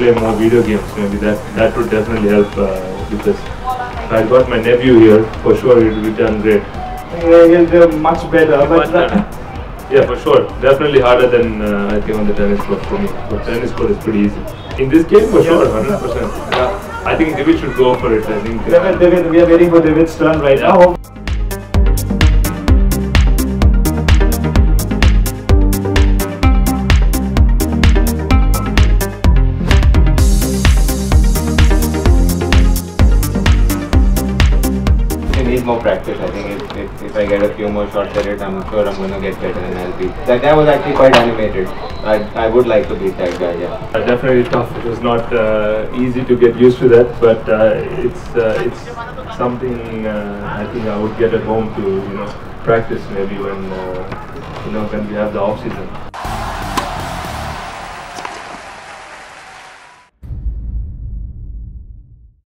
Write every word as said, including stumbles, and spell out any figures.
play more video games. Maybe that that would definitely help uh, because if I got my nephew here, for sure it would be done great. Yeah, he'll do much better. But But, uh, yeah, for sure. Definitely harder than uh, I think on the tennis court for me. But tennis court is pretty easy. In this game, for sure, one hundred percent. Yeah, I think Divij should go for it. I think. Uh, Divij, Divij, we are waiting for Divij's turn right Yeah. now. Need more practice. I think if, if, if I get a few more shots at it, I'm sure I'm going to get better and I'll beat. That guy was actually quite animated. I, I would like to beat that guy, yeah. Uh, definitely tough. It was not uh, easy to get used to that, but uh, it's uh, it's something uh, I think I would get at home to you know practice maybe when uh, you know when we have the off season.